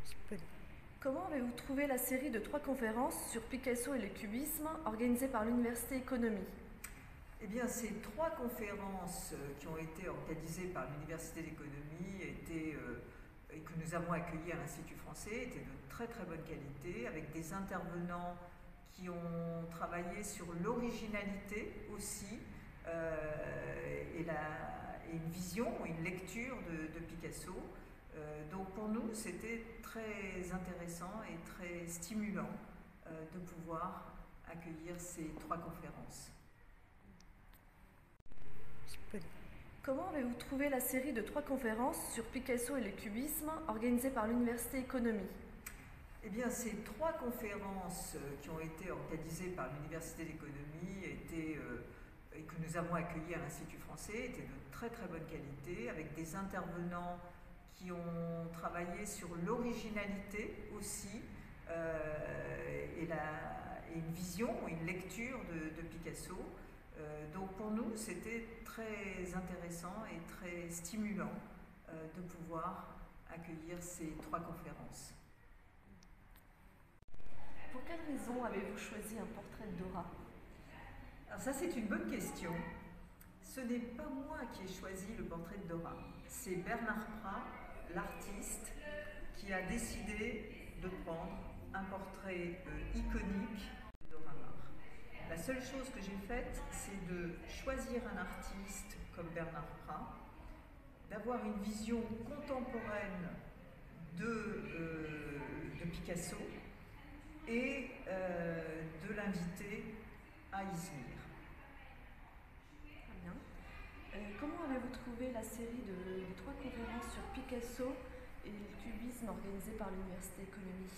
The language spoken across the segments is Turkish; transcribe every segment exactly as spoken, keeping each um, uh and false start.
Comment avez-vous trouvé la série de trois conférences sur Picasso et le cubisme organisée par l'Université Économie? Eh bien, ces trois conférences qui ont été organisées par l'Université d'économie étaient, euh, et que nous avons accueillies à l'Institut français étaient de très très bonne qualité, avec des intervenants qui ont travaillé sur l'originalité aussi, euh, et, la, et une vision, une lecture de, de Picasso. Euh, donc pour nous, c'était très intéressant et très stimulant euh, de pouvoir accueillir ces trois conférences. Comment avez-vous trouvé la série de trois conférences sur Picasso et le cubisme organisée par l'Université Économie? Eh bien, ces trois conférences qui ont été organisées par l'Université d'économie étaient, euh, et que nous avons accueillies à l'Institut français étaient de très très bonne qualité, avec des intervenants qui ont travaillé sur l'originalité aussi, euh, et, la, et une vision, une lecture de, de Picasso. Euh, donc pour nous, c'était très intéressant et très stimulant euh, de pouvoir accueillir ces trois conférences. Pour quelle raison avez-vous choisi un portrait de Dora? Alors ça, c'est une bonne question. Ce n'est pas moi qui ai choisi le portrait de Dora. C'est Bernard Prat, l'artiste, qui a décidé de prendre un portrait euh, iconique de Dora Maar. La seule chose que j'ai faite, c'est de choisir un artiste comme Bernard Prat, d'avoir une vision contemporaine de, euh, de Picasso et euh, de l'inviter à Izmir. Très bien. Euh, comment avez-vous trouvé la série de, de trois conférences sur Picasso et le cubisme organisée par l'Université Économie?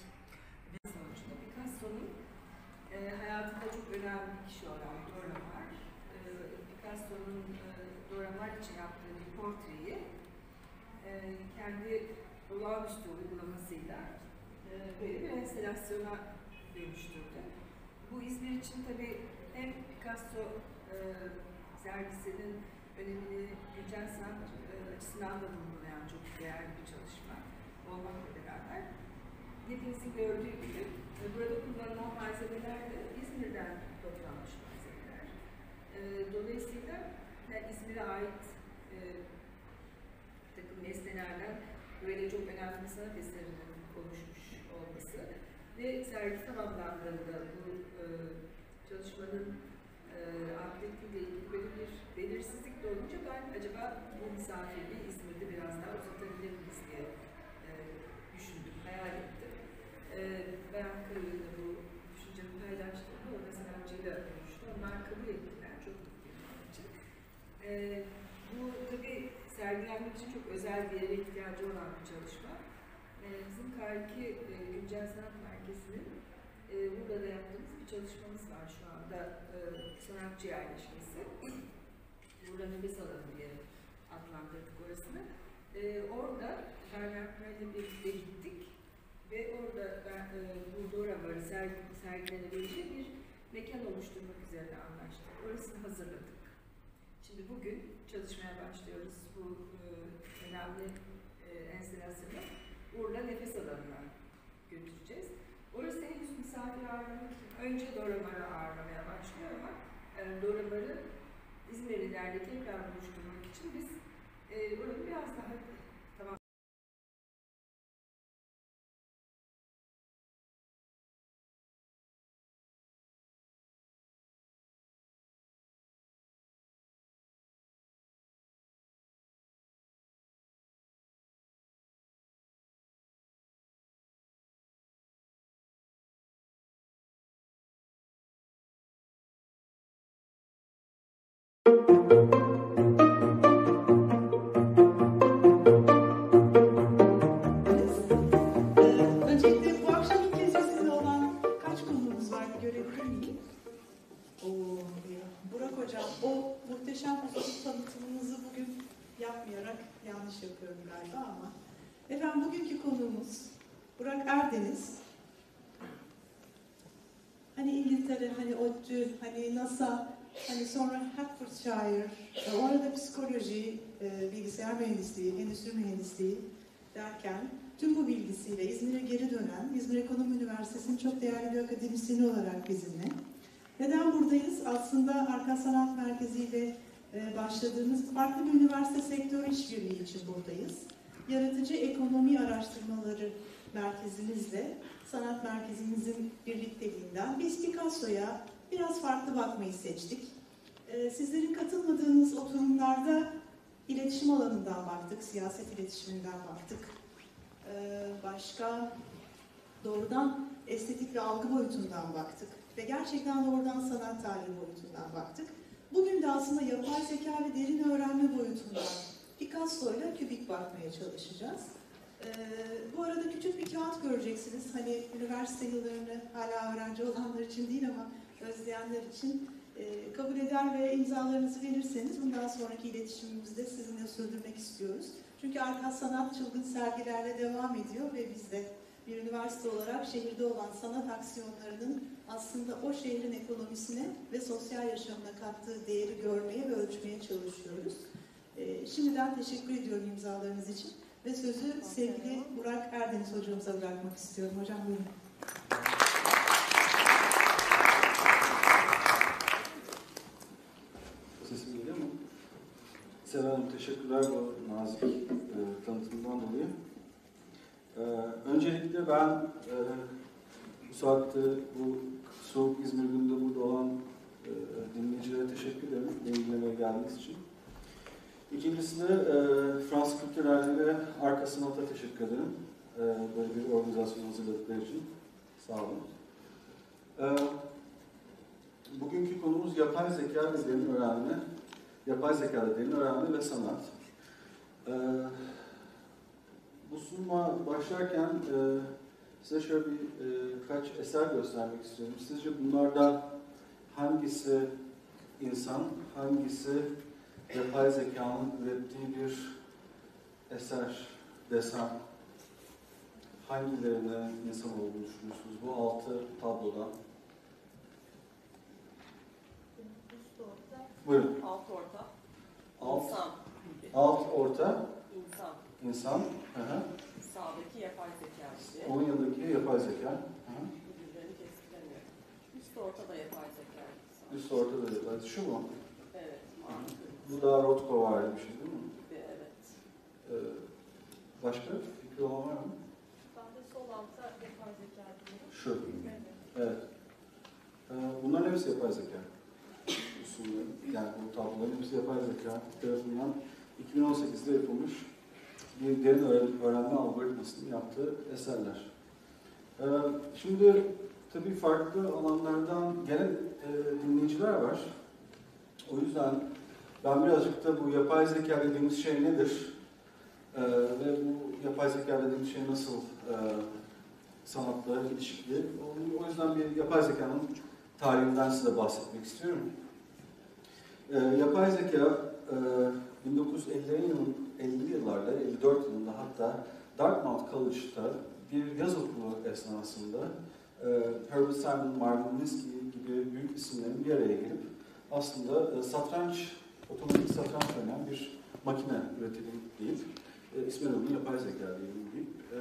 Picasso'nun e, hayatında çok önemli bir kişi olan Dora Maar, e, Picasso'nun e, Dora Maar için yaptığı bir portreyi e, kendi olağanüstü uygulamasıyla e, böyle bir enstalasyona dönüştürdü. Bu İzmir için tabii hem Picasso e, sergisinin önemini güncel sanat e, açısından da vurgulayan çok değerli bir çalışma olmakla beraber, hepinizin gördüğü gibi burada kullanılan malzemeler de İzmir'den toplanmış malzemeler. E, dolayısıyla yani İzmir'e ait e, bir takım nesnelerden böyle çok önemli bir sanat eserinin oluşmuş olması ve sergi tamamlandığında bu e, çalışmanın e, akıbetiyle ilgili böyle bir belirsizlik de olunca ben acaba bu misafirliği İzmir'de biraz daha uzatabilir miyiz diye e, düşündüm, hayal ettim. E, ben Ankara'yla bu düşüncemi paylaştığımda orada sanatçıyla konuştum. Onlar kabul ettiler, çok mutluyum onun için. E, bu tabii sergilenmek için çok özel bir yere ihtiyacı olan bir çalışma. E, bizim Karki e, Güncel Sanat Merkezi'nin e, burada da yaptığımız bir çalışmamız var şu anda, e, sanatçı yerleşmesi. Burada nefes alanı diye adlandırdık orasını. E, orada Bernard Prat'le birlikte gittik ve orada ben, e, bu Dora Maar'ı sergi, sergilenebilecek bir mekan oluşturmak üzere anlaştık. Orasını hazırladık. Şimdi bugün çalışmaya başlıyoruz bu e, önemli e, enstalasyonu. Urla Nefes Alanı'na götüreceğiz. Orası henüz misafir ağırlamak için önce Dora Maar'ı ağırlamaya başlıyor ama e, Dora Maar'ı İzmirlilerle tekrar buluşturmak için biz e, orayı biraz daha tamam. Öncelikle bu akşam ilk kez sizinle olan kaç konuğumuz var görebilir miyim? Oo, Burak Hocam, o muhteşem fotoğraf tanıtımınızı bugün yapmayarak yanlış yapıyorum galiba ama. Efendim bugünkü konuğumuz Burak Erdeniz. Hani İngiltere, hani ODTÜ, hani NASA, hani sonra Hertfordshire, orada psikoloji, bilgisayar mühendisliği, endüstri mühendisliği derken tüm bu bilgisiyle İzmir'e geri dönen İzmir Ekonomi Üniversitesi'nin çok değerli bir akademisyeni olarak bizimle. Neden buradayız? Aslında Arkas Sanat Merkezi ile başladığımız farklı bir üniversite sektörü işbirliği için buradayız. Yaratıcı Ekonomi Araştırmaları Merkezimizle Sanat Merkezimizin birlikteliğinden biz Picasso'ya biraz farklı bakmayı seçtik. Sizlerin katılmadığınız oturumlarda iletişim alanından baktık, siyaset iletişiminden baktık. Başka doğrudan estetik ve algı boyutundan baktık ve gerçekten doğrudan sanat tarihi boyutundan baktık. Bugün de aslında yapay zeka ve derin öğrenme boyutundan Picasso ile kübik bakmaya çalışacağız. Ee, bu arada küçük bir kağıt göreceksiniz. Hani üniversite yıllarını hala öğrenci olanlar için değil ama özleyenler için e, kabul eder ve imzalarınızı verirseniz bundan sonraki iletişimimizde sizinle sürdürmek istiyoruz. Çünkü Arkas Sanat çılgın sergilerle devam ediyor ve biz de bir üniversite olarak şehirde olan sanat aksiyonlarının aslında o şehrin ekonomisine ve sosyal yaşamına kattığı değeri görmeye ve ölçmeye çalışıyoruz. Ee, şimdiden teşekkür ediyorum imzalarınız için ve sözü sevgili Burak Erdeniz hocamıza bırakmak istiyorum. Hocam buyurun. Sesim geliyor mu? Seval Hanım, teşekkürler bu nazik e, tanıtımdan dolayı. E, öncelikle ben e, bu saatte bu soğuk İzmir gününde burada olan e, dinleyicilere teşekkür ederim. Beni dinlemeye geldiğiniz için. İkincisi de e, Fransız Kültürel'e ve Arkas Sanat'a teşekkür ederim. E, böyle bir organizasyon hazırladıkları için. Sağ olun. E, bugünkü konumuz yapay zeka ve derin öğrenme. Yapay zeka ve derin öğrenme ve sanat. E, bu sunuma başlarken e, size şöyle bir e, kaç eser göstermek istiyorum. Sizce bunlardan hangisi insan, hangisi yapay zekanın ürettiği bir eser, desen, hangilerine insan olduğunu düşünüyorsunuz bu altı tablodan? Üst orta. Buyurun. Alt orta. Alt, İnsan. alt orta, İnsan. insan. Hı hı. Sağdaki yapay zeka işte. Onun yanındaki yapay zeka. Hı hı. Birbirlerini kestiremiyor. Üst orta da yapay zeka. Üst orta da yapay. Şu mu? Evet. Mavi. Bu da Rothko var bir şey değil mi? Gibi, evet. Ee, başka fikri olan var mı? Ben de sol alta yapay zeka diyorum. Şu. Evet. Evet. Ee, bunların hepsi yapay zeka. Yani bu tabloların hepsi yapay zeka tarafından iki bin on sekizde yapılmış bir derin öğrenme algoritmasının yaptığı eserler. Ee, şimdi tabii farklı alanlardan gelen e, dinleyiciler var. O yüzden ben birazcık da bu yapay zeka dediğimiz şey nedir? Ee, ve bu yapay zeka dediğimiz şey nasıl e, sanatla ilişkili? O, o yüzden bir yapay zekanın tarihinden size bahsetmek istiyorum. Ee, yapay zeka e, bin dokuz yüz elli yıllarda, elli dört yılında hatta Dartmouth College'da bir yaz okulu esnasında e, Herbert Simon, Marvin Minsky gibi büyük isimlerin bir araya gelip aslında e, satranç, otomatik satranç oynayan bir makine üretelim deyip e, ismini onu yapay zeka diyelim deyip e,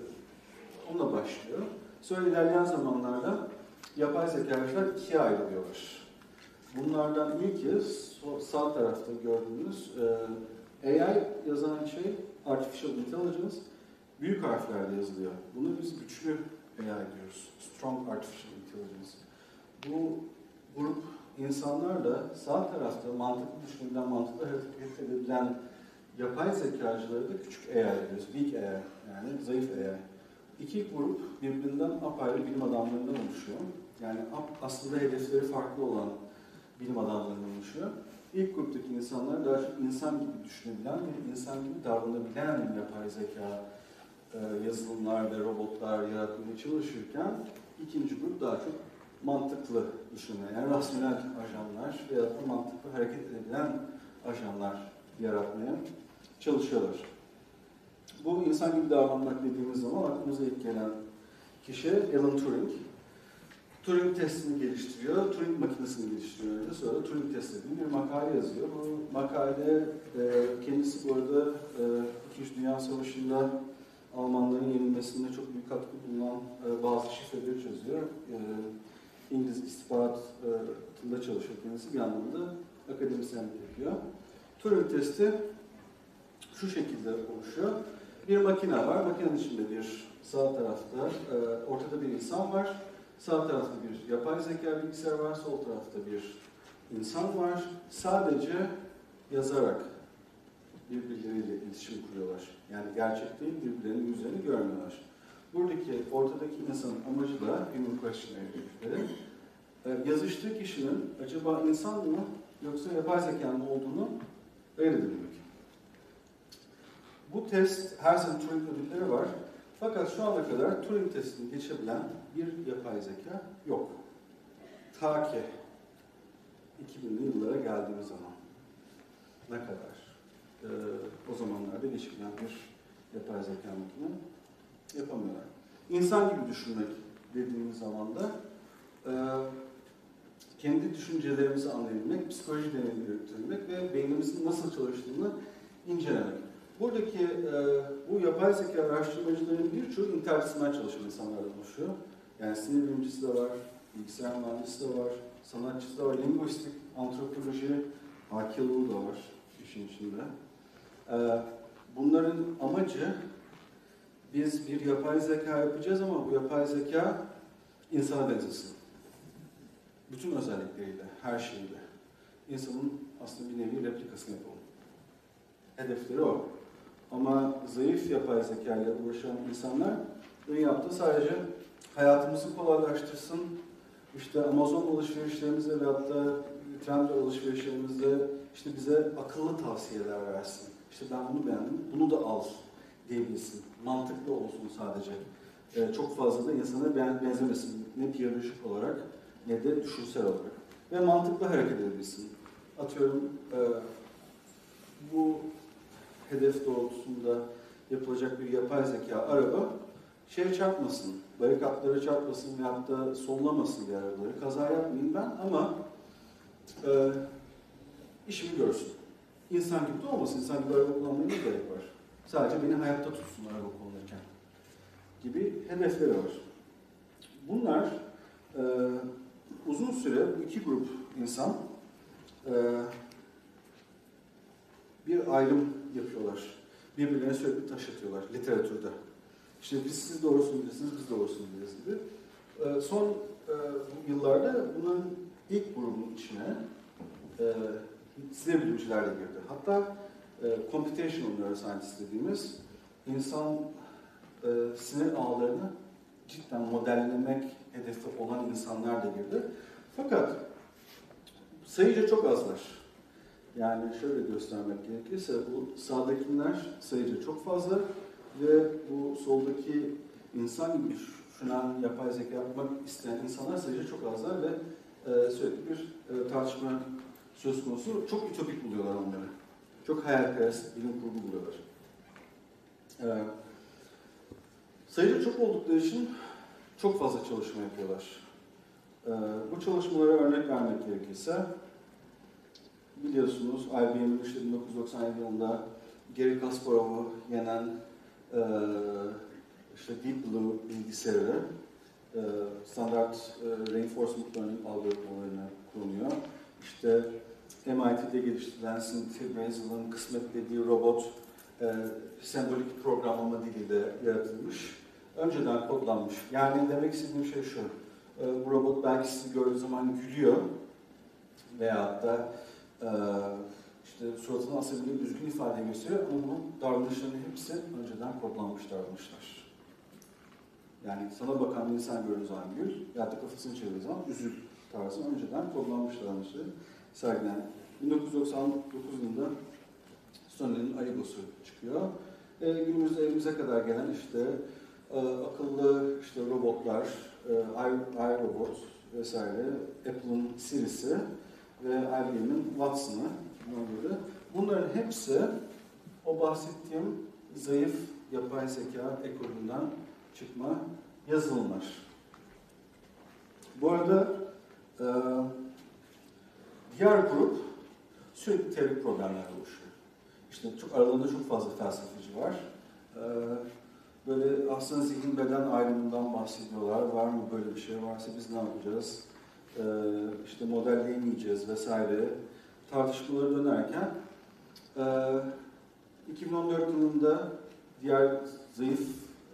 onunla başlıyor. Sonra ilerleyen zamanlarda yapay zekalar ikiye ayrılıyorlar. Bunlardan ilki sağ tarafta gördüğünüz e, A I yazan şey Artificial Intelligence büyük harflerle yazılıyor. Bunu biz güçlü A I diyoruz. Strong Artificial Intelligence. Bu grup insanlar da sağ tarafta mantıklı düşünebilen, mantıklı hareket edebilen yapay zekacıları da küçük A I diyoruz. Weak A I yani zayıf A I. İki grup birbirinden apayrı bilim adamlarından oluşuyor. Yani aslında hedefleri farklı olan bilim adamlarından oluşuyor. İlk gruptaki insanlar daha çok insan gibi düşünebilen ve insan gibi davranabilen yapay zeka e, yazılımlar ve robotlar yaratmaya çalışırken ikinci grup daha çok mantıklı düşünme, yani rasyonel ajanlar veya da mantıklı hareket edebilen ajanlar yaratmaya çalışıyorlar. Bu insan gibi davranmak dediğimiz zaman aklımıza ilk gelen kişi Alan Turing. Turing testini geliştiriyor, Turing makinesini geliştiriyor önce, sonra Turing testi dediğim bir makale yazıyor. Bu makale e, kendisi bu arada e, İkinci Dünya Savaşı'nda Almanların yenilmesinde çok büyük katkı bulunan e, bazı şifreleri çözüyor. E, İngiliz istihbaratında çalışıyor kendisi, bir yandan da akademisyenlik yapıyor. Turing testi şu şekilde oluşuyor. Bir makine var, makinenin içinde bir sağ tarafta, e, ortada bir insan var. Sağ tarafta bir yapay zeka bilgisayar var, sol tarafta bir insan var. Sadece yazarak birbirleriyle iletişim kuruyorlar. Yani gerçek değil, birbirlerinin yüzlerini görmüyorlar. Buradaki ortadaki insanın amacı da human questionnaire dedikleri, yazıştığı kişinin acaba insan mı yoksa yapay zekanın olduğunu ayırt edebilmek. Bu test, her sene Turing ödülleri var. Fakat şu ana kadar Turing testini geçebilen bir yapay zeka yok. Ta ki iki binli yıllara geldiğimiz zaman. Ne kadar? Ee, o zamanlarda geçebilen bir yapay zeka makine yapamıyorlar. İnsan gibi düşünmek dediğimiz zaman da e, kendi düşüncelerimizi anlayabilmek, psikoloji deneyleri yürütmek ve beynimizin nasıl çalıştığını incelemek. Buradaki e, bu yapay zeka araştırmacıların birçoğu interdisipliner çalışan insanlardan oluşuyor. Yani sinir bilimcisi de var, bilgisayar mühendisi de var, sanatçısı da var, linguistik, antropoloji, arkeoloğu da var işin içinde. E, bunların amacı, biz bir yapay zeka yapacağız ama bu yapay zeka insana benzesin. Bütün özellikleriyle, her şeyiyle. İnsanın aslında bir nevi replikasını yapalım. Hedefleri o. Ama zayıf yapay zeka ile uğraşan insanlar ne yaptı? Sadece hayatımızı kolaylaştırsın, işte Amazon alışverişlerimizde ve hatta Trendyol alışverişlerimizde işte bize akıllı tavsiyeler versin. İşte ben bunu beğendim, bunu da al diyebilsin. Mantıklı olsun sadece. Ee, çok fazla da insana benzemesin. Ne biyolojik olarak ne de düşünsel olarak. Ve mantıklı hareket edebilsin. Atıyorum e, bu hedef doğrultusunda yapılacak bir yapay zeka araba şey çarpmasın, barikatlara çarpmasın veyahut da sollamasın diğer arabaları. Kaza yapmayayım ben ama e, işimi görsün. İnsan gibi de olmasın. İnsan gibi araba kullanmaya ne gerek var? Sadece beni hayatta tutsun araba kullanırken gibi hedefleri var. Bunlar e, uzun süre bu iki grup insan e, bir ayrım yapıyorlar. Birbirlerine sürekli taş atıyorlar literatürde. İşte biz siz doğrusunu bilirsiniz, biz doğrusunu biliriz gibi. E, son e, yıllarda bunun ilk grubun içine e, sinir bilimciler de girdi. Hatta e, computational neuroscientist dediğimiz insan e, sinir ağlarını cidden modellemek hedefi olan insanlar da girdi. Fakat sayıca çok azlar. Yani şöyle göstermek gerekirse bu sağdakiler sayıca çok fazla ve bu soldaki insan gibi düşünen, yapay zeka yapmak isteyen insanlar sayıca çok azlar ve e, sürekli bir e, tartışma söz konusu. Çok ütopik buluyorlar onları. Çok hayalperest, bilim kurgu buluyorlar. E, sayıca çok oldukları için çok fazla çalışma yapıyorlar. E, bu çalışmalara örnek vermek gerekirse biliyorsunuz I B M'in işte bin dokuz yüz doksan yedi yılında Garry Kasparov'u yenen e, işte Deep Blue bilgisayarı e, standart e, reinforcement learning algoritmalarını kullanıyor. İşte M I T'de geliştirilen Cynthia Brazel'ın kısmet dediği robot e, sembolik programlama diliyle yaratılmış. Önceden kodlanmış. Yani demek istediğim şey şu. E, bu robot belki sizi gördüğü zaman gülüyor veyahut da e, işte suratına asabiyle üzgün ifade gösteriyor ama bunun davranışlarının hepsi önceden kodlanmış davranışlar. Yani sana bakan bir insan gördüğü zaman gül veyahut da kafasını çevirdiği zaman üzül tarzı önceden kodlanmış davranışları sergilen. bin dokuz yüz doksan dokuz yılında Sony'nin Aygo'su çıkıyor. E, günümüzde evimize kadar gelen işte e, akıllı işte robotlar, e, iRobot vesaire, Apple'ın Siri'si ve I B M'in Watson'ı. Bunların hepsi o bahsettiğim zayıf yapay zeka ekolünden çıkma yazılımlar. Bu arada e, diğer grup sürekli teorik problemler oluşuyor. İşte çok aralarında çok fazla felsefeci var. Ee, Böyle aslında zihin beden ayrımından bahsediyorlar. Var mı böyle bir şey? Varsa biz ne yapacağız? Ee, işte modelleyemeyeceğiz vesaire tartışmaları dönerken e, iki bin on dört yılında diğer zayıf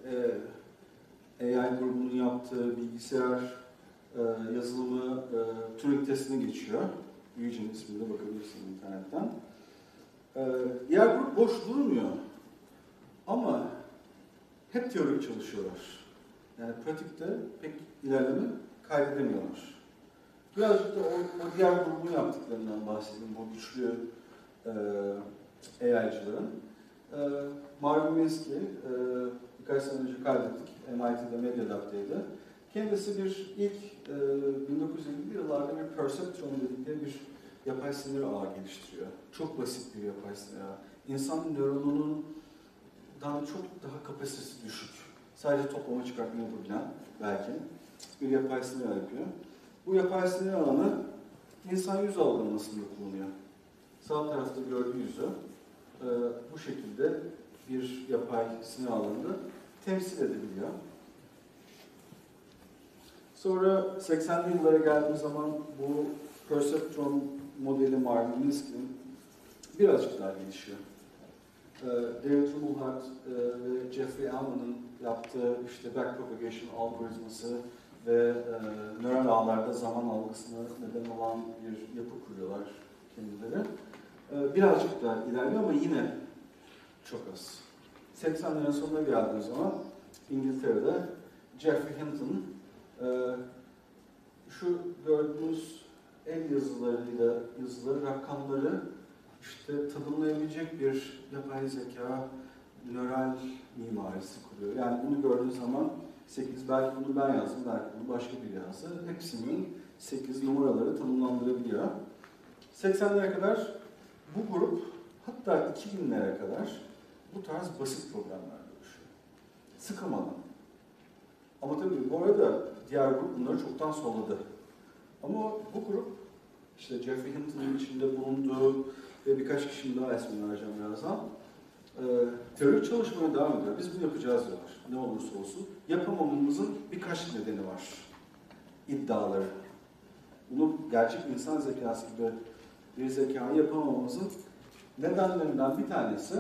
e, A I grubunun yaptığı bilgisayar e, yazılımı e, Turing testine geçiyor. Eugene isminde bakabilirsiniz internetten. E, diğer grup boş durmuyor. Ama hep teorik çalışıyorlar. Yani pratikte pek ilerleme kaydedemiyorlar. Birazcık da o, o diğer grubun yaptıklarından bahsedeyim, bu güçlü e, A I'cıların. E, Marvin Minsky, e, birkaç sene önce kaydettik, M I T'de Medyalab'daydı. Kendisi bir ilk e, bin dokuz yüz ellili yıllarda bir perceptron dedikleri bir yapay sinir ağı geliştiriyor. Çok basit bir yapay sinir ağı. İnsan nöronunun daha çok daha kapasitesi düşük. Sadece toplama çıkartmayı yapabilen belki bir yapay sinir ağı yapıyor. Bu yapay sinir ağını insan yüz algılamasında kullanıyor. Sağ tarafta gördüğü yüzü e, bu şekilde bir yapay sinir ağlarını temsil edebiliyor. Sonra seksenli yıllara geldiğimiz zaman bu perceptron modeli Marvin Minsky'nin birazcık daha gelişiyor. David Rumelhart ve Jeffrey Elman'ın yaptığı işte backpropagation algoritması ve e, nöral ağlarda zaman algısına neden olan bir yapı kuruyorlar kendileri. E, birazcık daha ilerliyor ama yine çok az. seksenlerin sonuna geldiğimiz zaman İngiltere'de Geoffrey Hinton e, şu gördüğünüz el yazılarıyla yazıları, rakamları işte tanımlayabilecek bir yapay zeka nöral mimarisi kuruyor. Yani bunu gördüğünüz zaman sekiz, belki bunu ben yazdım, belki bunu başka biri yazdı. Hepsinin sekiz numaraları tanımlandırabiliyor. seksenlere kadar bu grup, hatta iki binlere kadar bu tarz basit problemler görüşüyor. Sıkılmadan. Ama tabii bu arada diğer grup bunları çoktan solladı. Ama bu grup, işte Geoffrey Hinton'un içinde bulunduğu ve birkaç kişinin daha ismini vereceğim birazdan, e, teorik çalışmaya devam ediyor. Biz bunu yapacağız diyorlar. Ne olursa olsun. Yapamamamızın birkaç nedeni var. İddiaları. Bunu gerçek insan zekası gibi bir zekayı yapamamamızın nedenlerinden bir tanesi,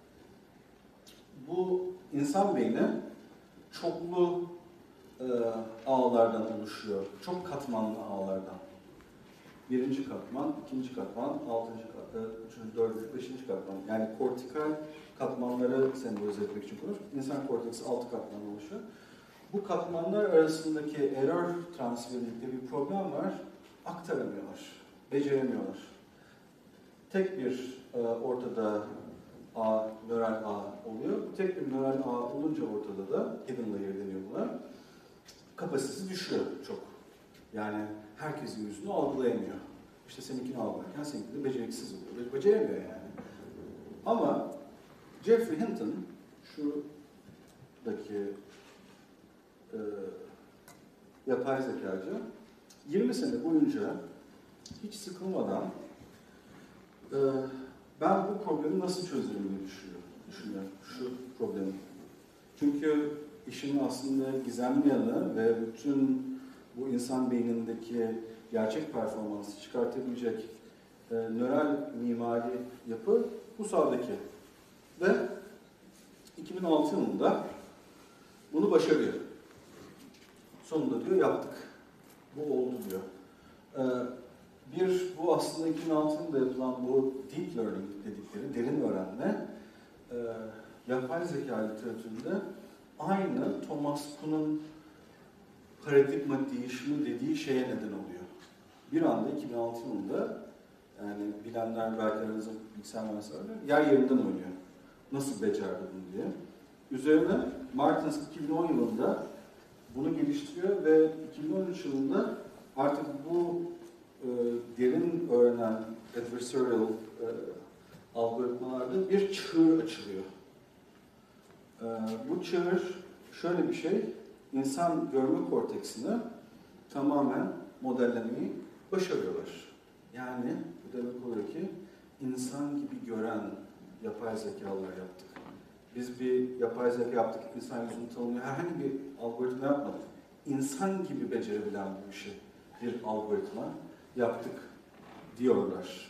bu insan beyni çoklu e, ağlardan oluşuyor. Çok katmanlı ağlardan. Birinci katman, ikinci katman, altıncı katman, üçüncü, dördüncü, beşinci katman. Yani kortikal katmanları sembolize etmek için kullanılır. İnsan korteksi altı katman oluşuyor. Bu katmanlar arasındaki error transferinde bir problem var. Aktaramıyorlar, beceremiyorlar. Tek bir e, ortada ağ, nöral ağ oluyor. Tek bir nöral ağ olunca ortada da, hidden layer deniyor buna, kapasitesi düşüyor çok. Yani herkesin yüzünü algılayamıyor. İşte seninkini algılarken seninki de beceriksiz oluyor. Beceremiyor yani. Ama Geoffrey Hinton, şuradaki e, yapay zekacı, yirmi sene boyunca hiç sıkılmadan e, ben bu problemi nasıl çözerim diye düşünüyor, düşünüyor şu problemi. Çünkü işin aslında gizemli yanı ve bütün bu insan beynindeki gerçek performansı çıkartabilecek e, nöral mimari yapı bu sağdaki. Ve iki bin altı yılında bunu başarıyor. Sonunda diyor yaptık. Bu oldu diyor. Ee, bir, bu aslında iki bin altı yılında yapılan bu deep learning dedikleri derin öğrenme e, yapay zeka literatüründe aynı Thomas Kuhn'un paradigma değişimi dediği şeye neden oluyor. Bir anda iki bin altı yılında, yani bilenler belki aranızda bilgisayar mühendisleri var, yer yerinden oynuyor. Nasıl becerdi bunu diye. Üzerine Martins iki bin on yılında bunu geliştiriyor ve iki bin on üç yılında artık bu e, derin öğrenen adversarial e, algoritmalarda bir çığır açılıyor. E, bu çığır şöyle bir şey, insan görme korteksini tamamen modellemeyi başarıyorlar. Yani bu demek oluyor ki insan gibi gören yapay zekalar yaptık. biz bir yapay zeka yaptık, insan yüzünü tanımlıyor, herhangi bir algoritma yapmadık. İnsan gibi becerebilen bu işi bir algoritma yaptık diyorlar.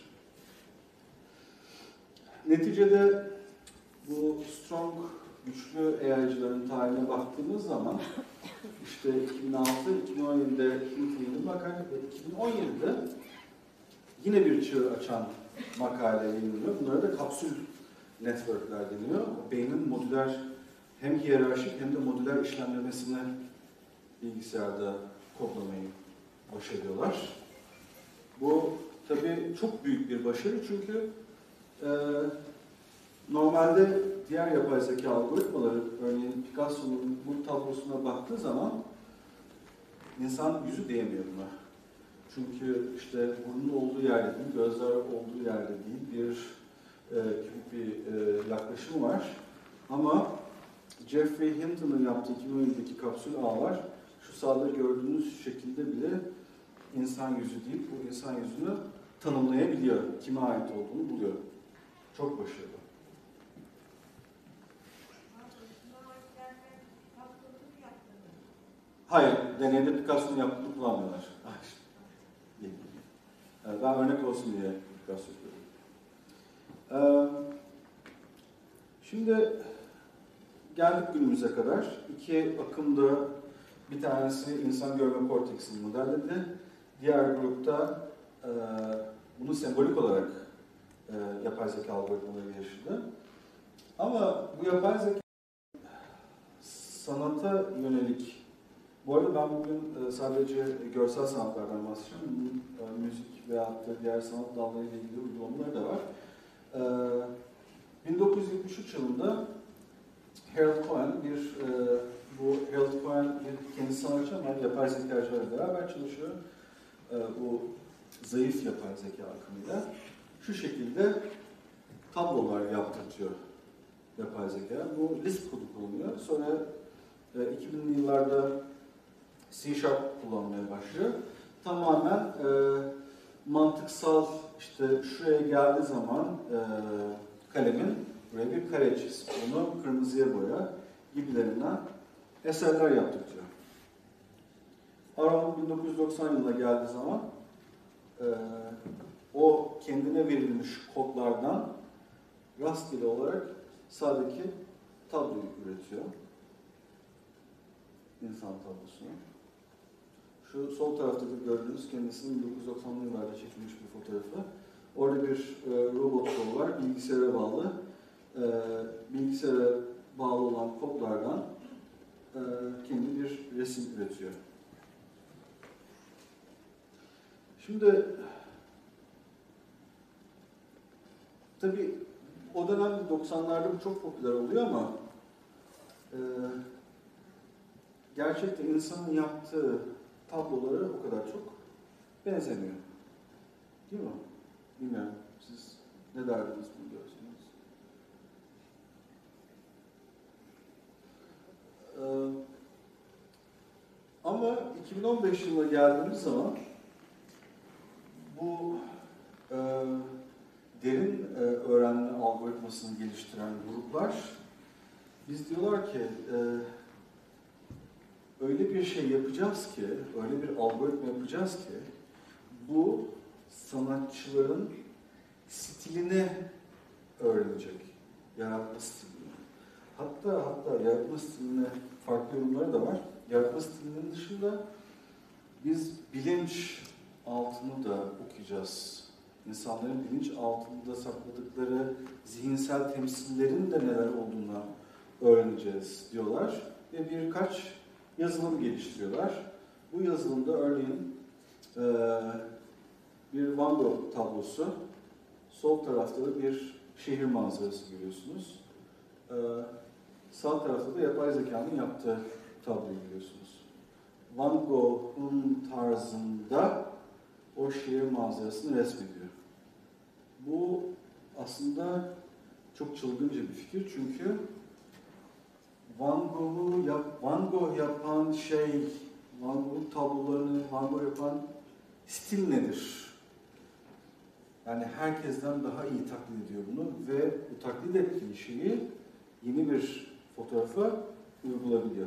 Neticede bu strong, güçlü A I'cıların tarihine baktığımız zaman işte iki bin altı iki bin on yedi'de Hinton'un makale ve iki bin on yedi'de yine bir çığır açan makale yayınlanıyor. Bunlara da kapsül networkler deniyor. Beynin modüler hem hiyerarşik hem de modüler işlemlemesini bilgisayarda kodlamayı başarıyorlar. Bu tabii çok büyük bir başarı çünkü e, normalde diğer yapay zeka algoritmaları, örneğin Picasso'nun bu tablosuna baktığı zaman insan yüzü diyemiyor buna. Çünkü işte burnun olduğu yerde değil, gözler olduğu yerde değil, bir e, küçük bir e, yaklaşım var. Ama Geoffrey Hinton'un yaptığı iki bin on yedi'deki kapsül ağlar, şu sağda gördüğünüz şekilde bile insan yüzü deyip bu insan yüzünü tanımlayabiliyor, kime ait olduğunu buluyor. Çok başarılı. Hayır, deneyde Picasso'nun yaptığını kullanmıyorlar. Yani ben örnek olsun diye Picasso yapıyorum. Ee, şimdi geldik günümüze kadar. İki akımda bir tanesi insan görme korteksini modelledi. Diğer grupta e, bunu sembolik olarak e, yapay zeka algoritmaları yaşadı. Ama bu yapay zeka sanata yönelik. Bu arada ben bugün sadece görsel sanatlardan bahsedeceğim. Müzik veyahut da diğer sanat dallarıyla ilgili uygulamalar da var. bin dokuz yüz yetmiş üç yılında Harold Cohen, bir, bu Harold Cohen bir kendisi sanatçı ama yapay zekacılarla beraber çalışıyor. Bu zayıf yapay zeka akımıyla. Şu şekilde tablolar yaptırtıyor yapay zeka. Bu Lisp kodu kullanıyor. Sonra iki binli yıllarda C Sharp kullanmaya başlıyor. Tamamen e, mantıksal, işte şuraya geldiği zaman e, kalemin buraya bir kare çiz, onu kırmızıya boya gibilerinden eserler yaptırtıyor. Around bin dokuz yüz doksan yılına geldiği zaman e, o kendine verilmiş kodlardan rastgele olarak sağdaki tabloyu üretiyor. İnsan tablosunu. Şu sol tarafta da gördüğünüz kendisinin bin dokuz yüz doksanlı yıllarda çekilmiş bir fotoğrafı. Orada bir e, robot kolu var, bilgisayara bağlı. E, bilgisayara bağlı olan kodlardan e, kendi bir resim üretiyor. Şimdi tabii o dönem doksanlarda bu çok popüler oluyor ama e, gerçekten insanın yaptığı tabloları o kadar çok benzemiyor. Değil mi? Bilmiyorum. Siz ne derdiniz bunu diyorsunuz? Ee, ama iki bin on beş yılına geldiğimiz zaman bu e, derin e, öğrenme algoritmasını geliştiren gruplar biz diyorlar ki e, öyle bir şey yapacağız ki, öyle bir algoritma yapacağız ki bu sanatçıların stilini öğrenecek, yaratma stilini. Hatta hatta yaratma stiline farklı yorumları da var. Yaratma stilinin dışında biz bilinç altını da okuyacağız. İnsanların bilinç altında sakladıkları zihinsel temsillerin de neler olduğunu öğreneceğiz diyorlar. Ve birkaç yazılım geliştiriyorlar. Bu yazılımda örneğin e, bir Van Gogh tablosu, sol tarafta da bir şehir manzarası görüyorsunuz. E, sağ tarafta da yapay zekanın yaptığı tabloyu görüyorsunuz. Van Gogh'un tarzında o şehir manzarasını resmediyor. Bu aslında çok çılgınca bir fikir çünkü Van Gogh'u yap, Van Gogh yapan şey, Van Gogh tablolarını Van Gogh yapan stil nedir? Yani herkesten daha iyi taklit ediyor bunu ve bu taklit ettiği şeyi yeni bir fotoğrafa uygulanabiliyor.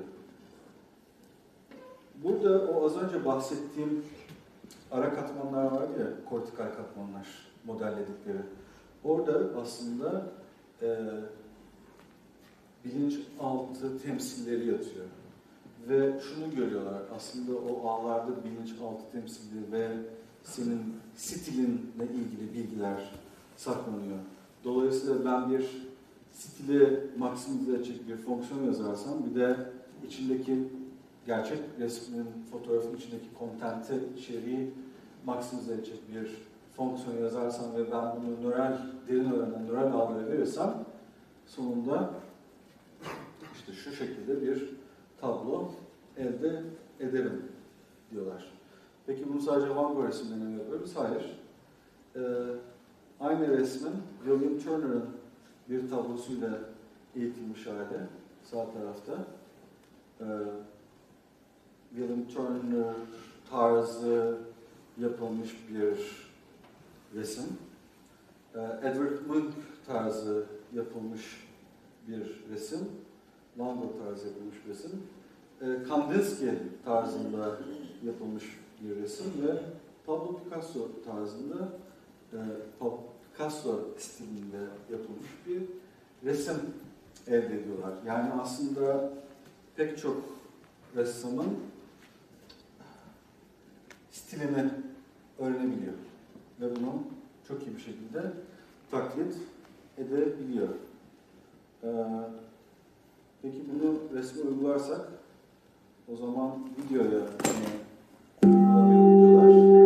Burada o az önce bahsettiğim ara katmanlar vardı ya, kortikal katmanlar modelledikleri. Orada aslında e, bilinçaltı temsilleri yatıyor. Ve şunu görüyorlar, aslında o ağlarda bilinçaltı temsilleri ve senin stilinle ilgili bilgiler saklanıyor. Dolayısıyla ben bir stili maksimize edecek bir fonksiyon yazarsam, bir de içindeki gerçek resmin, fotoğrafın içindeki content'i, içeriği maksimize edecek bir fonksiyon yazarsam ve ben bunu nöral, derin öğrenen nöral ağlara verirsem, sonunda işte şu şekilde bir tablo elde ederim diyorlar. Peki bunu sadece Van Gogh resimlerine mi yapıyoruz? Hayır. Ee, aynı resmin William Turner'ın bir tablosuyla eğitilmiş hali sağ tarafta. Ee, William Turner tarzı yapılmış bir resim. Ee, Edward Munch tarzı yapılmış bir resim. Van Gogh tarzı yapılmış bir resim. Ee, Kandinsky tarzında yapılmış bir resim ve Pablo Picasso tarzında e, Picasso stilinde yapılmış bir resim elde ediyorlar. Yani aslında pek çok ressamın stilini öğrenebiliyor ve bunu çok iyi bir şekilde taklit edebiliyor. Ee, peki bunu resme uygularsak o zaman videoya uygulamıyor videolar.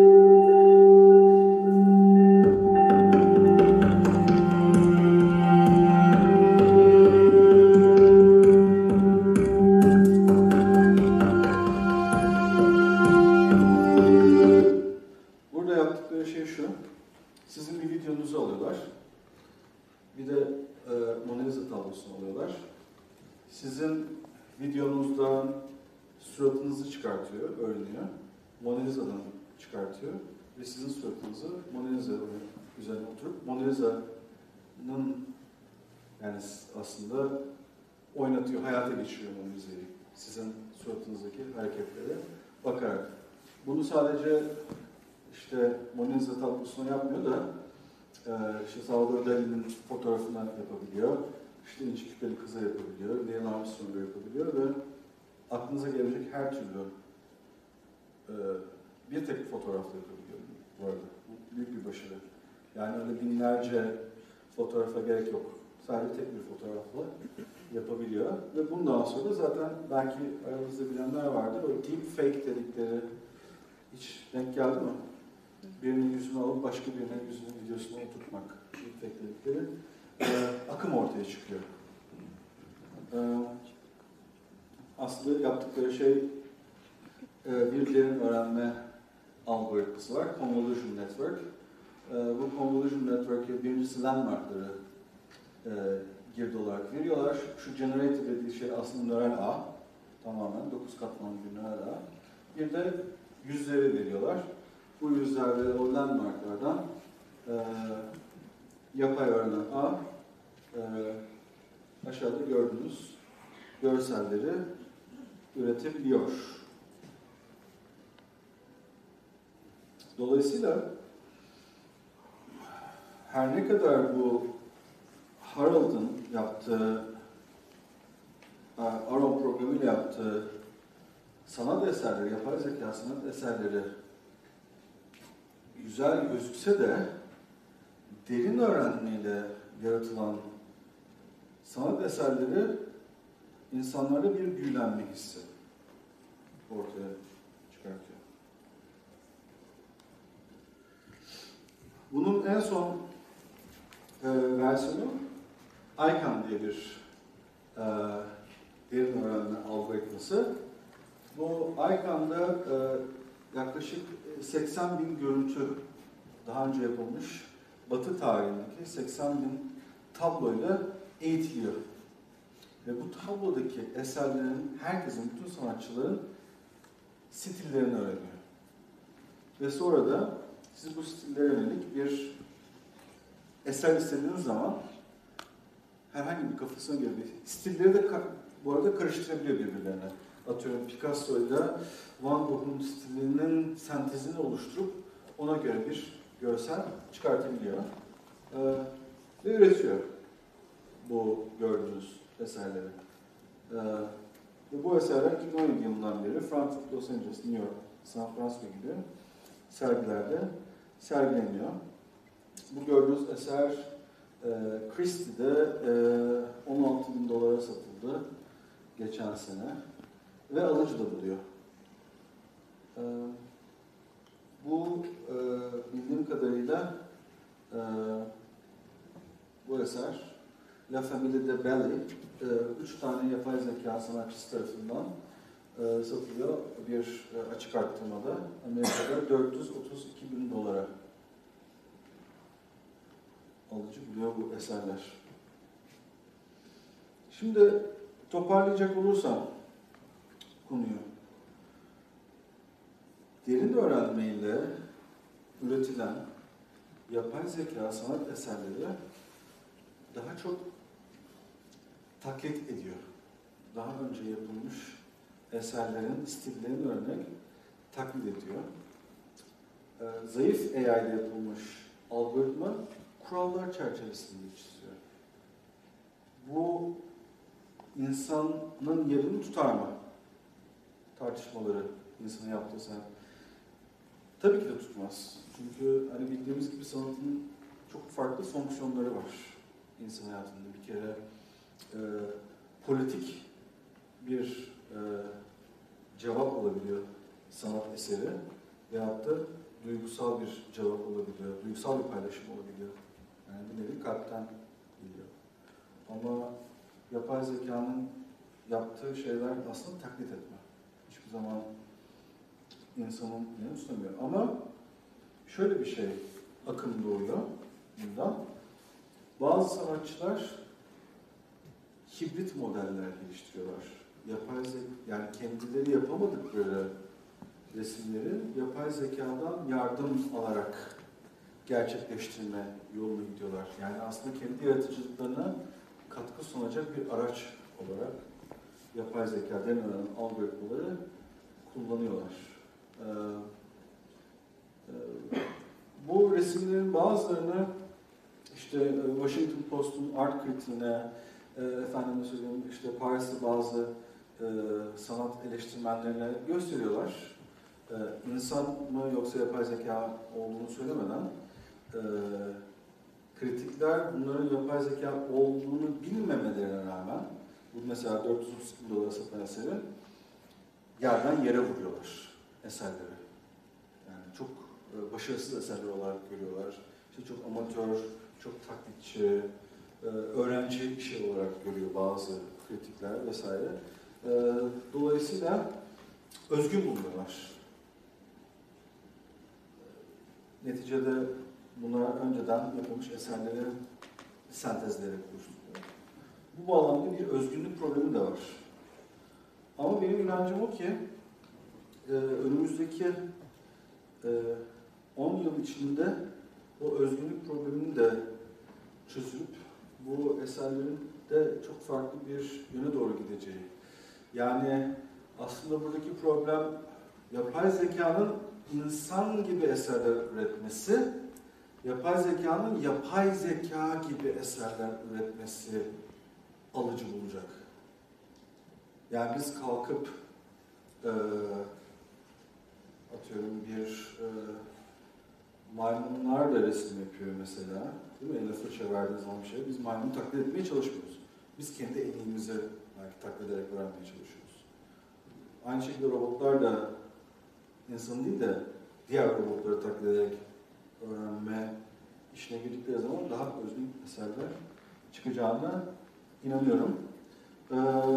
Burada yaptıkları şey şu. Sizin bir videonuzu alıyorlar. Bir de e, Mona Lisa tablosunu alıyorlar. Sizin videonuzdan suratınızı çıkartıyor, öğreniyor. Mona Lisa'dan çıkartıyor ve sizin suratınızı Mona Lisa üzerine oturup Mona Lisa'nın yani aslında oynatıyor, hayata geçiriyor Mona Lisa'yı. Sizin suratınızdaki hareketlere bakarak. Bunu sadece işte Mona Lisa tablosunu yapmıyor da işte Salvador Dali'nin fotoğrafından yapabiliyor. İşte İnci Küpeli Kız'a yapabiliyor, Neil Armstrong'a yapabiliyor ve aklınıza gelecek her türlü e, bir tek fotoğrafla yapabiliyor bu arada. Bu büyük bir başarı. Yani öyle binlerce fotoğrafa gerek yok. Sadece tek bir fotoğrafla yapabiliyor. Ve bundan sonra zaten belki aranızda bilenler vardır. O deep fake dedikleri hiç denk geldi mi? Birinin yüzünü alıp başka birinin yüzünün videosuna oturtmak. Deep fake dedikleri e, akım ortaya çıkıyor. E, Aslında yaptıkları şey bir derin öğrenme algoritması var. Convolution Network. Bu Convolution Network'e birincisi landmarkları girdi olarak veriyorlar. Şu generator dediği şey aslında nöral ağ. Tamamen dokuz katmanlı bir nöral ağ. Bir de yüzleri veriyorlar. Bu yüzlerde o landmarklardan yapay öğrenen ağ aşağıda gördüğünüz görselleri üretebiliyor. Dolayısıyla her ne kadar bu Harold'un yaptığı, Aron programıyla yaptığı sanat eserleri, yapay zeka sanat eserleri güzel gözükse de derin öğrenmeyle yaratılan sanat eserleri insanlarda bir büyülenme hissi ortaya çıkartıyor. Bunun en son e, versiyonu ICANN diye bir e, derin öğrenme algoritması. Bu ICANN'da e, yaklaşık seksen bin görüntü daha önce yapılmış Batı tarihindeki seksen bin tabloyla eğitiliyor. Ve bu tablodaki eserlerin, herkesin, bütün sanatçıların stillerini öğreniyor. Ve sonra da siz bu stillere yönelik bir eser istediğiniz zaman herhangi bir kafasına göre bir stilleri de bu arada karıştırabiliyor birbirlerine. Atıyorum Picasso ile Van Gogh'un stilinin sentezini oluşturup ona göre bir görsel çıkartabiliyor. Ee, ve üretiyor bu gördüğünüz eserleri. Ee, ve bu eserler iki bin on yedi yılından beri Frankfurt, Los Angeles, New York, San Francisco gibi sergilerde sergileniyor. Bu gördüğünüz eser e, Christie'de e, on altı bin dolara satıldı geçen sene ve alıcı da buluyor. E, bu e, bildiğim kadarıyla e, bu eser La Famille de Belli, e, üç tane yapay zeka sanatçısı tarafından e, satılıyor bir e, açık arttırmada. Amerika'da dört yüz otuz iki bin dolara alıcı buluyor bu eserler. Şimdi toparlayacak olursam konuyu, derin öğrenmeyle üretilen yapay zeka sanat eserleri daha çok taklit ediyor. Daha önce yapılmış eserlerin stillerini örnek taklit ediyor. Ee, zayıf A I ile yapılmış algoritma kurallar çerçevesinde çiziyor. Bu insanın yerini tutar mı? Tartışmaları insanın yaptığı sanat. Tabii ki de tutmaz. Çünkü hani bildiğimiz gibi sanatın çok farklı fonksiyonları var insan hayatında. Bir kere e, politik bir e, cevap olabiliyor sanat eseri veyahut da duygusal bir cevap olabiliyor, duygusal bir paylaşım olabiliyor. Yani bir nevi kalpten geliyor. Ama yapay zekanın yaptığı şeyler aslında taklit etme. Hiçbir zaman insanın yerini tutamıyor. Ama şöyle bir şey akım doğuyor bundan. Bazı sanatçılar hibrit modeller geliştiriyorlar. Yapay zeka, yani kendileri yapamadıkları resimleri yapay zekadan yardım alarak gerçekleştirme yoluna gidiyorlar. Yani aslında kendi yaratıcılıklarına katkı sunacak bir araç olarak yapay zeka denilen algoritmaları kullanıyorlar. Ee, e, bu resimlerin bazılarını işte Washington Post'un art kritiğine, e, efendime söyleyeyim işte Paris'te bazı e, sanat eleştirmenlerine gösteriyorlar. E, insan mı yoksa yapay zeka olduğunu söylemeden e, kritikler bunların yapay zeka olduğunu bilmemelerine rağmen bu mesela dört yüz otuz bin dolara satan eseri yerden yere vuruyorlar eserleri. Yani çok e, başarısız eserler olarak görüyorlar. İşte çok amatör, çok taklitçi, e, öğrenci işi olarak görüyor bazı kritikler vesaire. E, dolayısıyla özgün buluyorlar. Neticede buna önceden yapılmış eserleri sentezleyerek oluşturuyor. Bu bağlamda bir özgünlük problemi de var. Ama benim inancım o ki e, önümüzdeki e, on yıl içinde o özgünlük problemini de çözülüp bu eserlerin de çok farklı bir yöne doğru gideceği. Yani aslında buradaki problem yapay zekanın insan gibi eserler üretmesi, yapay zekanın yapay zeka gibi eserler üretmesi alıcı bulacak. Yani biz kalkıp e, atıyorum bir e, maymunlar da resim yapıyor mesela. Değil mi? Eline fırça verdiğiniz zaman bir şey. Biz maymunu taklit etmeye çalışmıyoruz. Biz kendi elimizi belki taklit ederek öğrenmeye çalışıyoruz. Aynı şekilde robotlar da insan değil de diğer robotları taklit ederek öğrenme işine girdikleri zaman daha özgün eserler çıkacağına inanıyorum. Ee,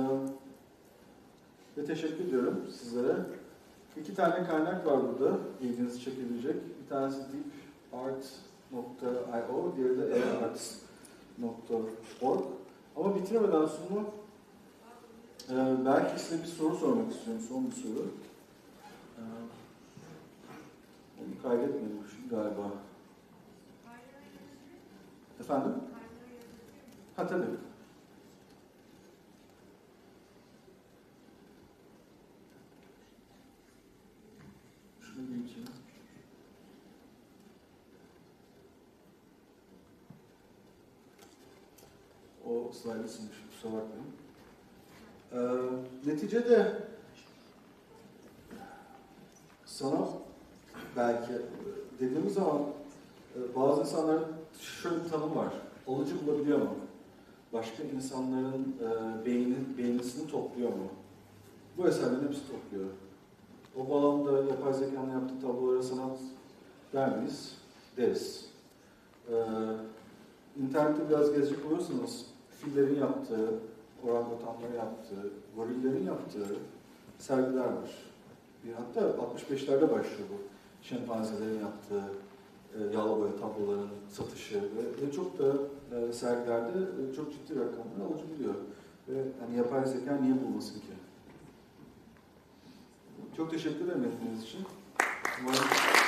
ve teşekkür ediyorum sizlere. İki tane kaynak var burada ilginizi çekebilecek. Bir tanesi deepart nokta io, diğeri de eararts nokta org. Ama bitiremeden sunumu e, belki size bir soru sormak istiyorum, son bir soru. E, onu kaydetmemişim galiba. Efendim? Ha tabii. slaydı ısınmış, kusura bakmayın. Ee, neticede sanat belki dediğimiz zaman bazı insanların şöyle bir tanım var. Alıcı bulabiliyor mu? Başka insanların e, beğeni, beğenisini topluyor mu? Bu eserlerin hepsi topluyor. O bağlamda yapay zekanın yaptığı tablolara sanat der miyiz? Deriz. Ee, internette biraz gezecek olursanız fillerin yaptığı, orangutanların yaptığı, gorillerin yaptığı sergiler var. Hatta altmış beşlerde başlıyor bu. Şempanzelerin yaptığı e, yağlı boya tabloların satışı ve, ve çok da e, sergilerde e, çok ciddi rakamlar alıcı buluyor. Ve yani yapay zeka niye bulmasın ki? Çok teşekkür ederim ettiğiniz için. Umarım...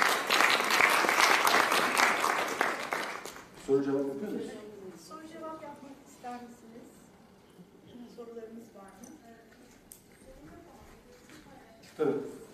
Soru cevap yapıyor muyuz? Soru cevap yapmak ister misiniz? Sorularınız var mı? Tabii.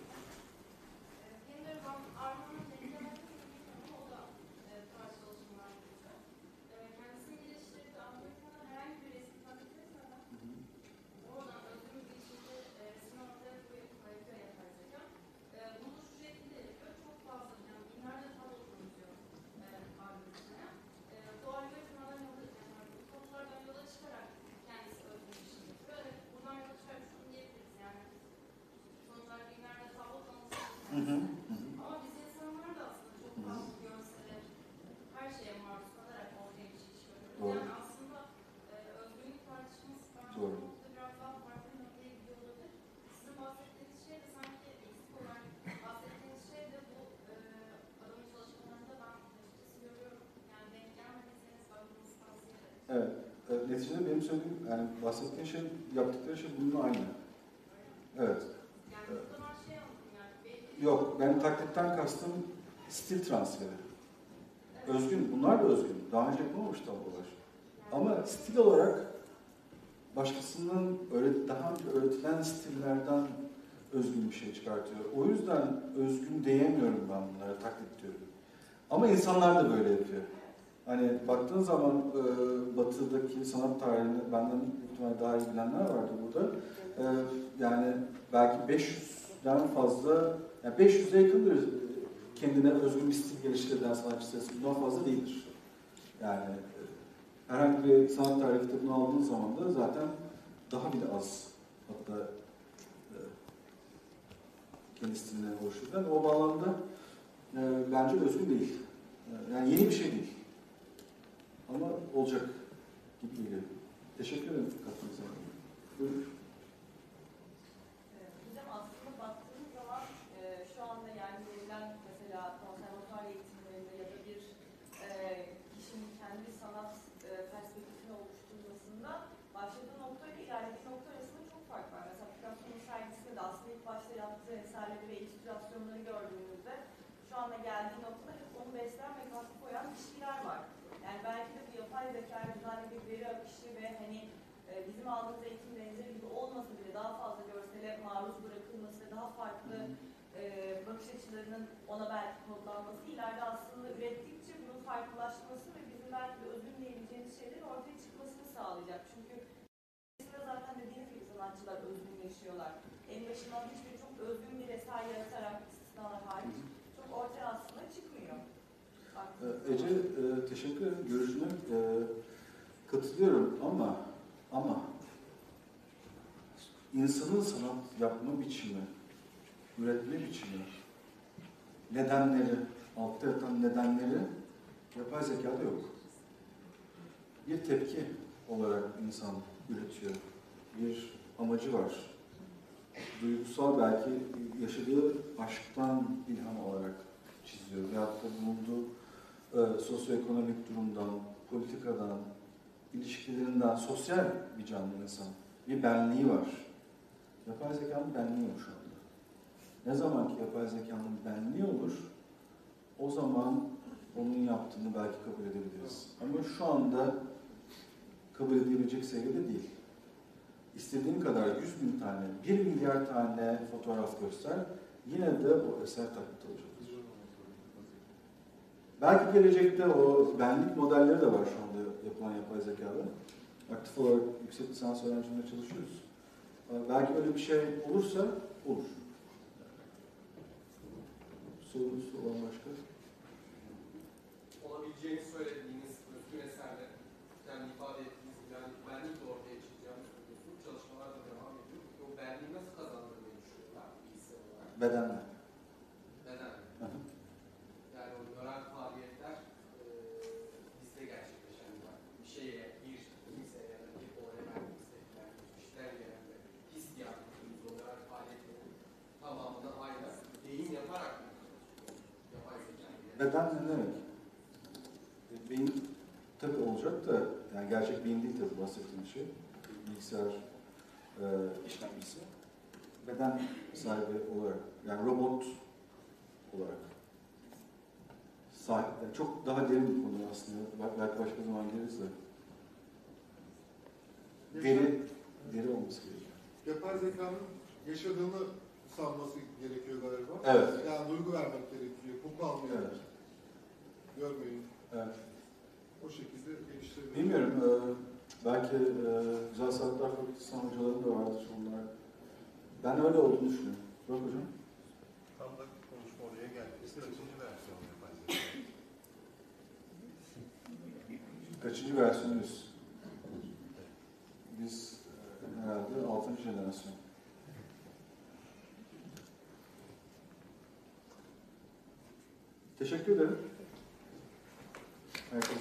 Hı hı. Ama biz insanlar da aslında çok fazla görsele, her şeye maruz kalarak ortaya bir şey çıkarıyoruz. Doğru. Yani aslında e, özgürlük tartışması bence bu noktada biraz daha farklı bir noktaya gidiyor olabilir. Sizin bahsettiğiniz şey de sanki eksik olarak bahsettiğiniz şey de bu e, adamın çalışmalarında ben açıkçası görüyorum. Yani denk gelmediyseniz bakmanızı tavsiye ederim. Evet. Neticede benim söylediğim, yani bahsettiğim şey, yaptıkları şey bununla aynı. Evet. Yani evet. bu zaman şey anladım yani. Belli Yok, ben taklitten kastım stil transferi. Özgün, bunlar da özgün. Daha önce yapılmamış tablolar. Ama stil olarak başkasının öğret daha önce öğretilen stillerden özgün bir şey çıkartıyor. O yüzden özgün diyemiyorum ben bunlara, taklit diyorum. Ama insanlar da böyle yapıyor. Hani baktığın zaman e, batıdaki sanat tarihini benden muhtemelen daha iyi bilenler vardı burada. E, yani belki beş yüzden fazla, yani beş yüze yakındır kendine özgün bir stil geliştiren sanatçı sayısı. Bundan fazla değildir. Yani e, herhangi bir sanat tarihi kitabını aldığın zaman da zaten daha bile az. Hatta e, kendi stiline oluşturulan. O bağlamda e, bence özgün değil. E, yani yeni bir şey değil. Ama olacak gibi geliyor. Teşekkür ederim katkınıza. Buyurun. Bizim aslında baktığımız zaman e, şu anda yani verilen mesela konservatuar eğitimlerinde ya da bir e, kişinin kendi sanat e, perspektifini oluşturmasında başladığı nokta ile ilerlediği nokta arasında çok fark var. Mesela Picasso'nun sergisinde de aslında ilk başta yaptığı eserleri ve illüstrasyonları gördüğümüzde şu anda geldiği noktada hep onu besleyen ve katkı koyan bir şeyler var. Yani belki de bu yapay zeka düzenli bir veri akışı ve hani e, bizim aldığımız eğitim benzeri gibi olmasa bile daha fazla görsele maruz bırakılması ve daha farklı e, bakış açılarının ona belki kodlanması ileride aslında ürettikçe bunun farklılaşması ve bizim belki de özgün diyebileceğimiz şeylerin ortaya çıkmasını sağlayacak. Çünkü zaten dediğiniz gibi sanatçılar özgünleşiyorlar. En başından hiçbir çok özgün bir eser yaratarak istisnalar hariç çok ortaya aslında çıkmıyor. Ece, e, teşekkür ederim. Görüşüne e, katılıyorum ama ama insanın sanat yapma biçimi, üretme biçimi, nedenleri, altta yatan nedenleri yapay zekada yok. Bir tepki olarak insan üretiyor. Bir amacı var. Duygusal belki yaşadığı aşktan ilham olarak çiziyor. Veyahut da bulunduğu e, sosyoekonomik durumdan, politikadan, ilişkilerinden, sosyal bir canlı insan. Bir benliği var. Yapay zekanın benliği yok şu anda. Ne zaman ki yapay zekanın benliği olur, o zaman onun yaptığını belki kabul edebiliriz. Ama şu anda kabul edilebilecek seviyede değil. İstediğin kadar yüz bin tane, bir milyar tane fotoğraf göster, yine de o eser taklit olacak. Belki gelecekte o benlik modelleri de var şu anda yapılan yapay zekada. aktif olarak yüksek lisans öğrencilerine çalışıyoruz. Belki öyle bir şey olursa olur. Sorusu olan başka? Olabileceğini söylediğiniz özgün eserde yani ifade ettiğiniz yani benlik de ortaya çıkacağını söylüyorsunuz. Çalışmalar da devam ediyor. O benliği nasıl kazandırmayı düşünüyorlar bilgisayar olarak? Bedenle. Bedenle. Hı hı. Yani o nöral faaliyetler e, bizde gerçekleşen var. Bir şeye, bir kimseye ya da bir olaya verdiğimizde yani geçmişten gelen ve his yaptığımız o nöral faaliyetlerin tamamını aynı deyim yaparak mı yapay zeka? Beden ne demek? Beyin tabii olacak da, yani gerçek beyin değil tabii bahsettiğim şey. Bilgisayar e, işlemcisi. Beden sahibi olarak, yani robot olarak sahip. Yani çok daha derin bir konu aslında. Belki başka zaman geliriz de. Deri, deri olması gerekiyor. Yapay zekanın yaşadığını sanması gerekiyor galiba. Evet. Yani duygu vermek gerekiyor. Koku almıyor. Evet. Görmeyin. Evet. O şekilde geliştirebilir. Bilmiyorum, e, belki e, Güzel Sanatlar Fakültesi hocalarım da vardır onlar. Ben öyle olduğunu düşünüyorum. Bak hocam. Tam da konuşma oraya geldi. Kaçıncı versiyon yapay zeka? Kaçıncı versiyonuyuz? Biz e, herhalde altıncı jenerasyon. Teşekkür ederim. Herkese.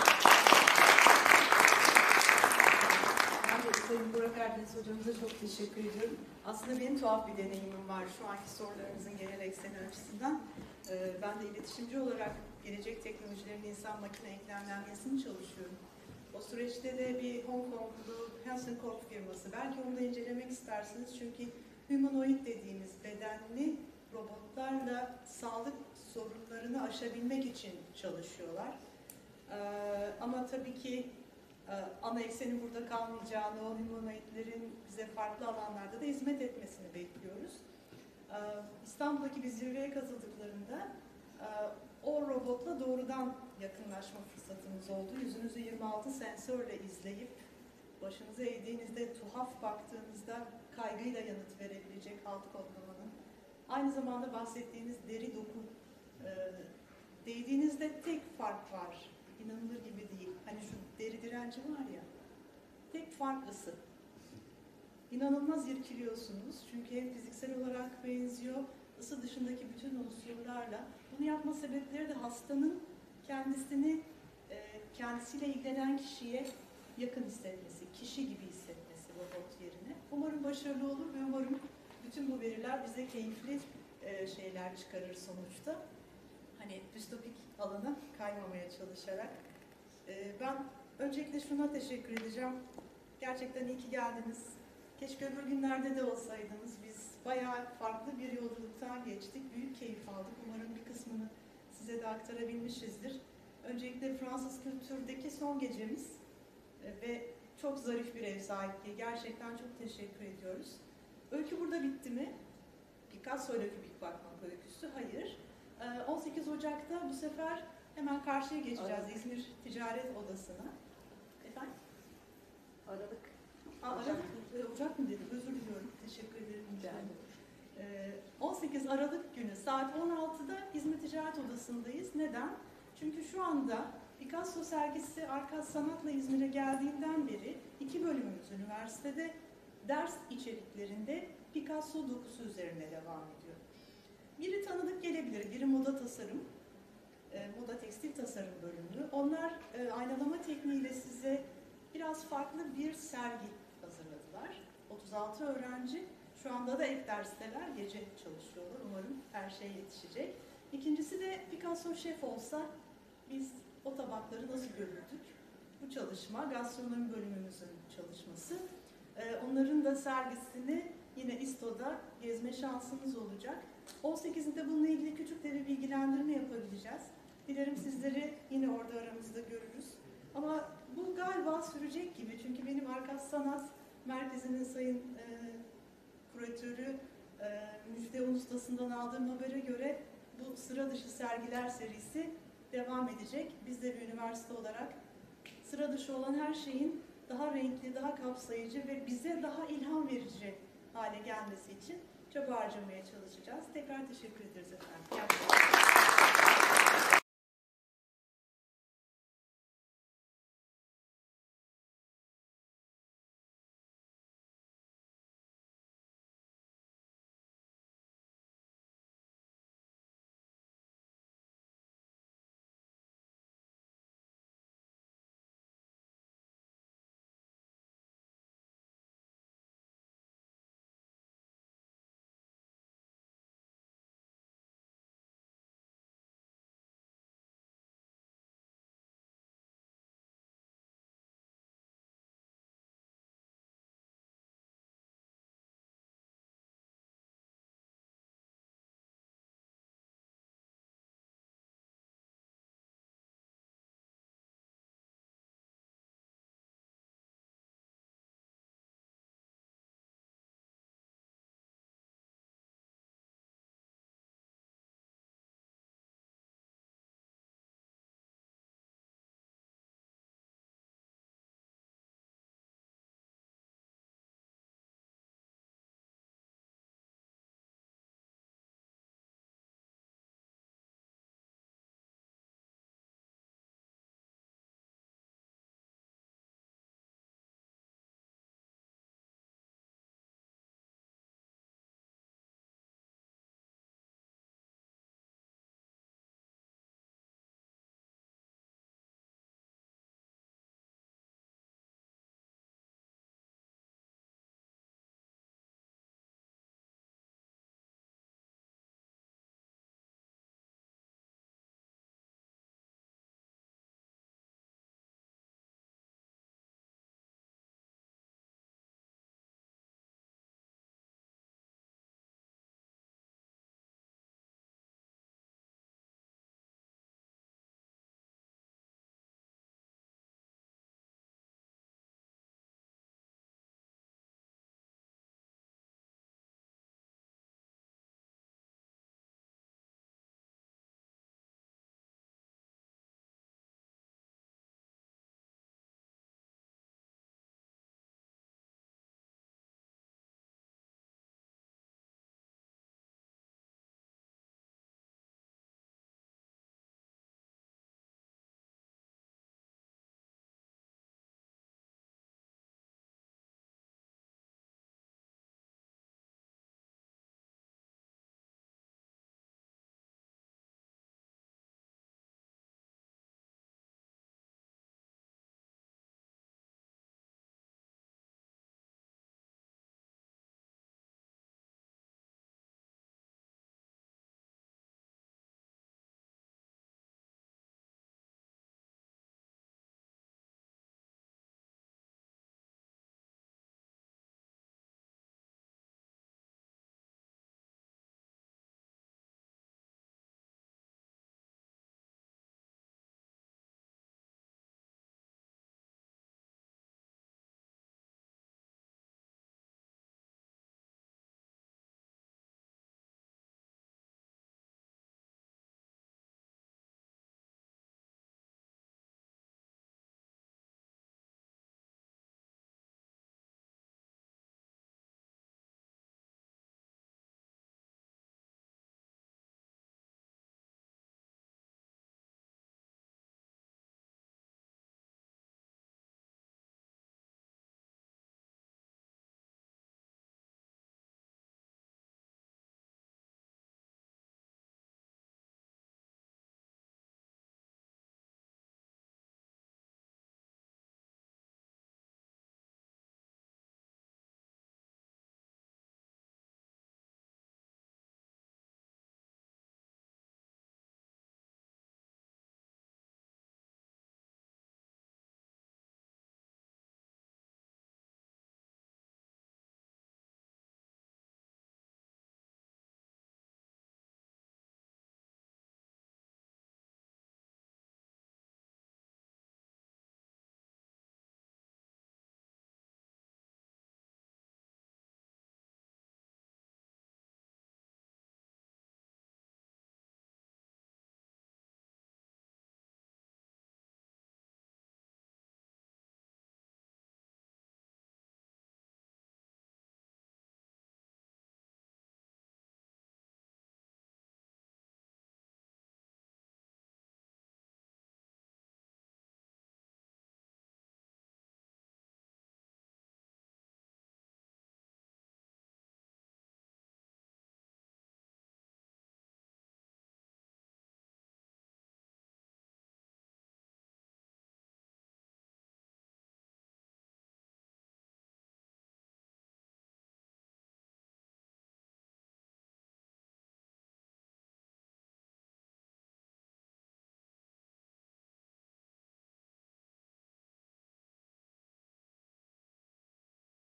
Ben de Sayın Burak Erdeniz hocamıza çok teşekkür ediyorum. Aslında benim tuhaf bir deneyimim var şu anki sorularınızın genel ekseni açısından. Ee, ben de iletişimci olarak gelecek teknolojilerin insan makine eklemlenmesini çalışıyorum. O süreçte de bir Hong Konglu Hansen Corp firması, belki onu da incelemek istersiniz çünkü humanoid dediğimiz bedenli robotlarla sağlık sorunlarını aşabilmek için çalışıyorlar. Ee, ama tabii ki e, ana eksenin burada kalmayacağını, o humanoidlerin bize farklı alanlarda da hizmet etmesini bekliyoruz. Ee, İstanbul'daki bir zirveye katıldıklarında e, o robotla doğrudan yakınlaşma fırsatımız oldu. Yüzünüzü yirmi altı sensörle izleyip başınızı eğdiğinizde, tuhaf baktığınızda kaygıyla yanıt verebilecek alt kodlamanın. Aynı zamanda bahsettiğiniz deri doku. E, değdiğinizde tek fark var. İnanılır gibi değil. Hani şu deri direnci var ya, tek fark ısı. İnanılmaz irkiliyorsunuz. Çünkü hem fiziksel olarak benziyor, ısı dışındaki bütün unsurlarla. Bunu yapma sebepleri de hastanın kendisini, e, kendisiyle ilgilenen kişiye yakın hissetmesi, kişi gibi hissetmesi robot yerine. Umarım başarılı olur ve umarım bütün bu veriler bize keyifli e, şeyler çıkarır sonuçta. Hani distopik alana kaymamaya çalışarak. Ee, ben öncelikle şuna teşekkür edeceğim. Gerçekten iyi ki geldiniz. Keşke öbür günlerde de olsaydınız. Biz bayağı farklı bir yolculuktan geçtik. Büyük keyif aldık. Umarım bir kısmını size de aktarabilmişizdir. Öncelikle Fransız kültürdeki son gecemiz ee, ve çok zarif bir ev sahipliği. Gerçekten çok teşekkür ediyoruz. Öykü burada bitti mi? Picasso'yla kübik bakmak öyküsü. Hayır. on sekiz Ocak'ta bu sefer hemen karşıya geçeceğiz Aralık. İzmir Ticaret Odası'na. Efendim? Aralık. Aa, Aralık. Ocak. Ocak mı dedim? Özür diliyorum. Teşekkür ederim. Ee, on sekiz Aralık günü saat on altıda İzmir Ticaret Odası'ndayız. Neden? Çünkü şu anda Picasso sergisi Arkas Sanat'la İzmir'e geldiğinden beri iki bölümümüz üniversitede ders içeriklerinde Picasso dokusu üzerine devam ediyor. Biri tanıdık gelebilir, biri moda tasarım, e, moda tekstil tasarım bölümü. Onlar e, aynalama tekniğiyle size biraz farklı bir sergi hazırladılar. otuz altı öğrenci, şu anda da ek dersteler, gece çalışıyorlar. Umarım her şey yetişecek. İkincisi de Picasso şef olsa biz o tabakları nasıl görürdük? Bu çalışma, gastronomi bölümümüzün çalışması. E, onların da sergisini yine İSTO'da gezme şansımız olacak. on sekizinde bununla ilgili küçük de bir bilgilendirme yapabileceğiz. Dilerim sizleri yine orada aramızda görürüz. Ama bu galiba sürecek gibi. Çünkü benim Arkas Sanat Merkezi'nin sayın e, kuratörü e, Müjde Ustası'ndan aldığım habere göre bu sıra dışı sergiler serisi devam edecek. Biz de bir üniversite olarak sıra dışı olan her şeyin daha renkli, daha kapsayıcı ve bize daha ilham verici hale gelmesi için çaba harcamaya çalışacağız. Tekrar teşekkür ederiz efendim.